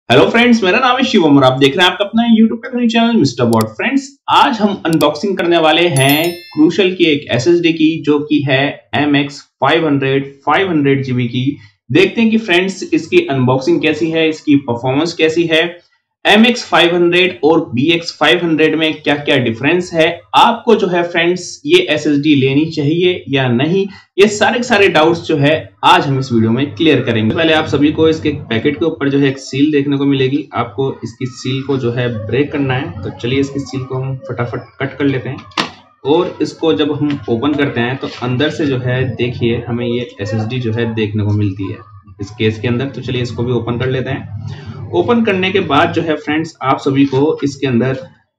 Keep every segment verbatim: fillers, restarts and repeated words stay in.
Hello friends, मेरा नाम है शिवम और आप देख रहे हैं आपका अपना यूट्यूब पे चैनल मिस्टर बॉट। फ्रेंड्स, आज हम अनबॉक्सिंग करने वाले हैं क्रूशल की एक एसएसडी की जो कि है M X five hundred five hundred GB की। देखते हैं कि फ्रेंड्स इसकी अनबॉक्सिंग कैसी है, इसकी परफॉर्मेंस कैसी है, एम एक्स फाइव हंड्रेड और बी एक्स फाइव हंड्रेड में क्या क्या डिफरेंस है। आपको जो है फ्रेंड्स ये एसएसडी लेनी चाहिए या नहीं, ये सारे सारे डाउट्स जो है आज हम इस वीडियो में क्लियर करेंगे। पहले आप सभी को इसके पैकेट के ऊपर जो है एक सील देखने को मिलेगी। आपको इसकी सील को जो है ब्रेक करना है, तो चलिए इसकी सील को हम फटाफट कट कर लेते हैं। और इसको जब हम ओपन करते हैं तो अंदर से जो है देखिए हमें ये एसएसडी जो है देखने को मिलती है इस केस के अंदर। तो चलिए इसको भी ओपन कर लेते हैं। ओपन करने के बाद जो है फ्रेंड्स आप सभी को इसके अंदर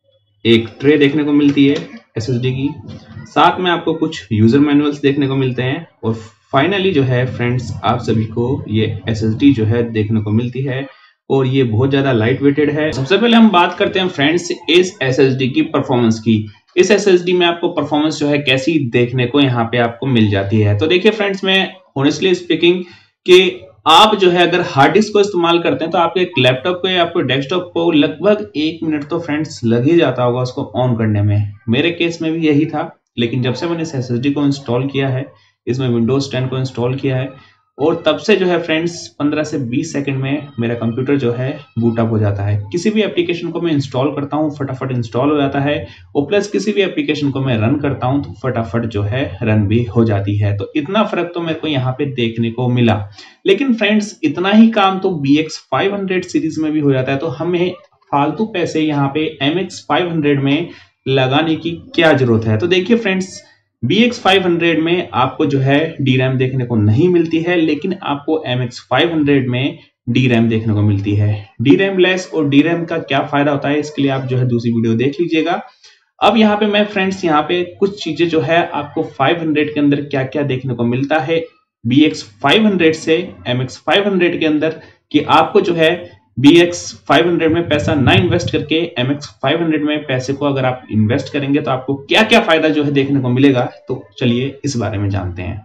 एक ट्रे देखने को मिलती है एसएसडी की, साथ में आपको कुछ यूजर मैनुअल्स देखने को मिलते हैं और फाइनली जो है फ्रेंड्स आप सभी को ये एसएसडी जो है देखने को मिलती है और ये बहुत ज्यादा लाइट वेटेड है। सबसे पहले हम बात करते हैं फ्रेंड्स इस एसएसडी की परफॉर्मेंस की। इस एसएसडी में आपको परफॉर्मेंस जो है कैसी देखने को यहाँ पे आपको मिल जाती है। तो देखिए फ्रेंड्स, मैं ऑनेस्टली स्पीकिंग कि आप जो है अगर हार्ड डिस्क को इस्तेमाल करते हैं तो आपके एक लैपटॉप को या आपको डेस्कटॉप को लगभग एक मिनट तो फ्रेंड्स लग ही जाता होगा उसको ऑन करने में। मेरे केस में भी यही था, लेकिन जब से मैंने इस एसएसडी को इंस्टॉल किया है, इसमें विंडोज टेन को इंस्टॉल किया है और तब से जो है फ्रेंड्स पंद्रह से बीस सेकंड में मेरा कंप्यूटर जो है बूट अप हो जाता है। किसी भी एप्लीकेशन को मैं इंस्टॉल करता हूँ फटाफट इंस्टॉल हो जाता है और प्लस किसी भी एप्लीकेशन को मैं रन करता हूँ तो फटाफट जो है रन भी हो जाती है। तो इतना फर्क तो मेरे को यहाँ पे देखने को मिला। लेकिन फ्रेंड्स इतना ही काम तो B X five hundred series में भी हो जाता है, तो हमें फालतू पैसे यहाँ पे एम एक्स फाइव हंड्रेड में लगाने की क्या जरूरत है। तो देखिए friends, B X five hundred में आपको जो है डी रैम देखने को नहीं मिलती है, लेकिन आपको एम एक्स फाइव हंड्रेड में डी रैम देखने को मिलती है। डी रैम लेस और डी रैम का क्या फायदा होता है इसके लिए आप जो है दूसरी वीडियो देख लीजिएगा। अब यहाँ पे मैं फ्रेंड्स यहाँ पे कुछ चीजें जो है आपको फाइव हंड्रेड के अंदर क्या क्या देखने को मिलता है बी एक्स फाइव हंड्रेड से एम एक्स फाइव हंड्रेड के अंदर, कि आपको जो है बी एक्स फाइव हंड्रेड में पैसा ना इन्वेस्ट करके एम एक्स फाइव हंड्रेड में पैसे को अगर आप इन्वेस्ट करेंगे तो आपको क्या क्या फायदा जो है देखने को मिलेगा। तो चलिए इस बारे में जानते हैं।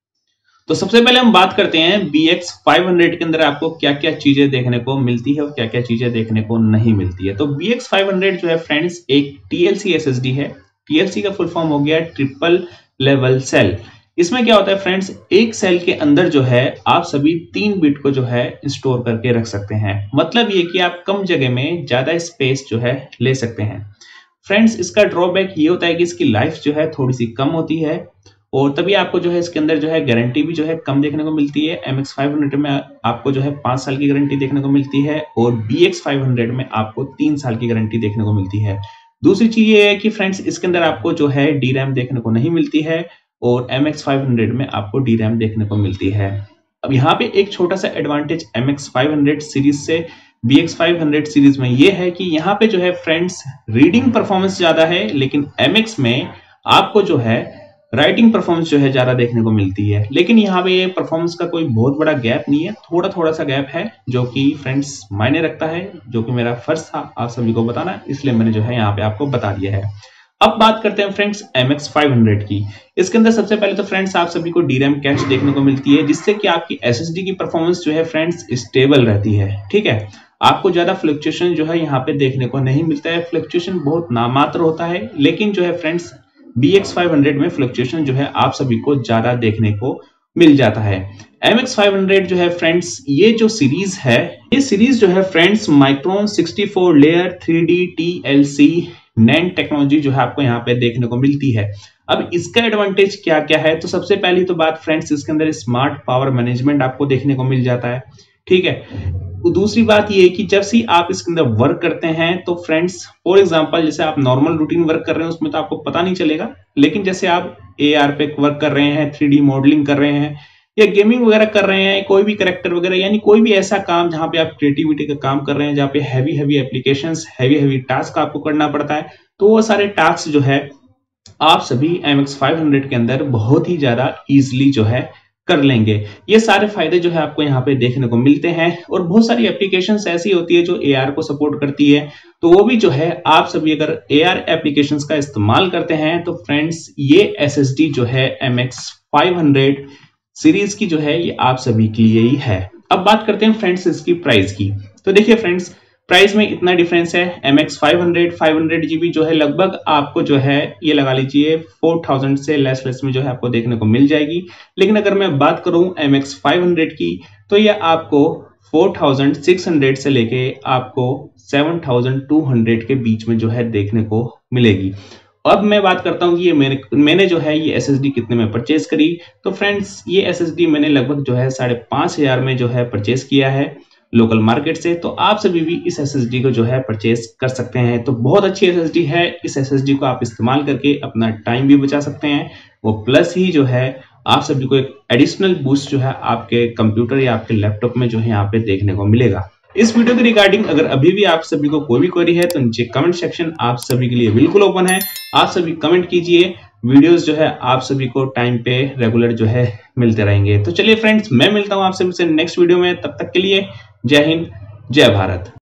तो सबसे पहले हम बात करते हैं बी एक्स फाइव हंड्रेड के अंदर आपको क्या क्या चीजें देखने को मिलती है और क्या क्या चीजें देखने को नहीं मिलती है। तो बी एक्स फाइव हंड्रेड जो है फ्रेंड्स एक टीएलसी एसएसडी है। टीएलसी का फुल फॉर्म हो गया ट्रिपल लेवल सेल। इसमें क्या होता है फ्रेंड्स, एक सेल के अंदर जो है आप सभी तीन बिट को जो है स्टोर करके रख सकते हैं। मतलब ये कि आप कम जगह में ज्यादा स्पेस जो है ले सकते हैं। फ्रेंड्स इसका ड्रॉबैक ये होता है कि इसकी लाइफ जो है थोड़ी सी कम होती है और तभी आपको जो है इसके अंदर जो है गारंटी भी जो है कम देखने को मिलती है। एम एक्स फाइव हंड्रेड में आपको जो है पांच साल की गारंटी देखने को मिलती है और बी एक्स फाइव हंड्रेड में आपको तीन साल की गारंटी देखने को मिलती है। दूसरी चीज ये है कि फ्रेंड्स इसके अंदर आपको जो है डी रैम देखने को नहीं मिलती है और एम एक्स फाइव हंड्रेड में आपको डी रैम देखने को मिलती है। अब यहाँ पे एक छोटा सा advantage M X five hundred series से B X five hundred series में ये है कि यहाँ पे जो है फ्रेंड्स रीडिंग परफॉर्मेंस ज्यादा है, लेकिन एम एक्स में आपको जो है राइटिंग परफॉर्मेंस जो है ज्यादा देखने को मिलती है। लेकिन यहाँ पे ये परफॉर्मेंस का कोई बहुत बड़ा गैप नहीं है, थोड़ा थोड़ा सा गैप है जो कि फ्रेंड्स मायने रखता है, जो कि मेरा फर्ज था आप सभी को बताना, इसलिए मैंने जो है यहाँ पे आपको बता दिया है। अब बात करते हैं friends M X five hundred की। इसके अंदर सबसे पहले तो फ्रेंड्स आप सभी को डी रैम कैश देखने को मिलती है, जिससे कि आपकी एसएसडी की परफॉर्मेंस जो है फ्रेंड्स स्टेबल रहती है। ठीक है, आपको ज्यादा फ्लक्चुएशन जो है यहाँ पे देखने को नहीं मिलता है। फ्लक्चुएशन बहुत नामात्र होता है, लेकिन जो है friends B X five hundred में फ्लक्चुएशन जो है आप सभी को ज्यादा देखने को मिल जाता है। एम एक्स फाइव हंड्रेड जो है फ्रेंड्स ये जो सीरीज है, ये सीरीज जो है friends Micron sixty four layer three D T L C NAND technology जो है आपको यहाँ पे देखने को मिलती है। अब इसका एडवांटेज क्या क्या है, तो सबसे पहली तो बात फ्रेंड्स इसके अंदर स्मार्ट पावर मैनेजमेंट आपको देखने को मिल जाता है। ठीक है, दूसरी बात ये है कि जब से आप इसके अंदर वर्क करते हैं तो फ्रेंड्स फॉर एग्जांपल जैसे आप नॉर्मल रूटीन वर्क कर रहे हैं उसमें तो आपको पता नहीं चलेगा, लेकिन जैसे आप ए आर पे वर्क कर रहे हैं, थ्री डी मॉडलिंग कर रहे हैं या गेमिंग वगैरह कर रहे हैं, कोई भी कैरेक्टर वगैरह, यानी कोई भी ऐसा काम जहां पे आप क्रिएटिविटी का काम कर रहे हैं, जहां पे heavy heavy applications heavy heavy task आपको करना पड़ता है, तो वो सारे टास्क जो है आप सभी एम एक्स फाइव हंड्रेड के अंदर बहुत ही ज्यादा इजीली जो है कर लेंगे। ये सारे फायदे जो है आपको यहाँ पे देखने को मिलते हैं और बहुत सारी एप्लीकेशंस ऐसी होती है जो ए आर को सपोर्ट करती है, तो वो भी जो है आप सभी अगर ए आर एप्लीकेशंस का इस्तेमाल करते हैं तो फ्रेंड्स ये एसएसडी जो है M X five hundred series की जो है ये आप सभी के लिए ही है। अब बात करते हैं फ्रेंड्स इसकी प्राइस की। तो देखिए फ्रेंड्स, प्राइस में इतना डिफरेंस है। M X five hundred five hundred GB जो है लगभग आपको जो है ये लगा लीजिए फोर थाउजेंड से लेस लेस में जो है आपको देखने को मिल जाएगी। लेकिन अगर मैं बात करूं एम एक्स फाइव हंड्रेड की, तो ये आपको फोर थाउजेंड सिक्स हंड्रेड से लेके आपको सेवन थाउजेंड टू हंड्रेड के बीच में जो है देखने को मिलेगी। अब मैं बात करता हूं कि ये मैंने मैंने जो है ये एसएसडी कितने में परचेज करी। तो फ्रेंड्स, ये एसएसडी मैंने लगभग जो है साढ़े पांच हजार में जो है परचेज किया है लोकल मार्केट से। तो आप सभी भी इस एसएसडी को जो है परचेज कर सकते हैं। तो बहुत अच्छी एसएसडी है। इस एसएसडी को आप इस्तेमाल करके अपना टाइम भी बचा सकते हैं। वो प्लस ही जो है आप सभी को एक एडिशनल बूस्ट जो है आपके कंप्यूटर या आपके लैपटॉप में जो है यहाँ पे देखने को मिलेगा। इस वीडियो के रिगार्डिंग अगर अभी भी आप सभी को कोई भी क्वेरी है तो नीचे कमेंट सेक्शन आप सभी के लिए बिल्कुल ओपन है। आप सभी कमेंट कीजिए। वीडियोस जो है आप सभी को टाइम पे रेगुलर जो है मिलते रहेंगे। तो चलिए फ्रेंड्स, मैं मिलता हूं आप सभी से नेक्स्ट वीडियो में। तब तक के लिए जय हिंद, जय भारत।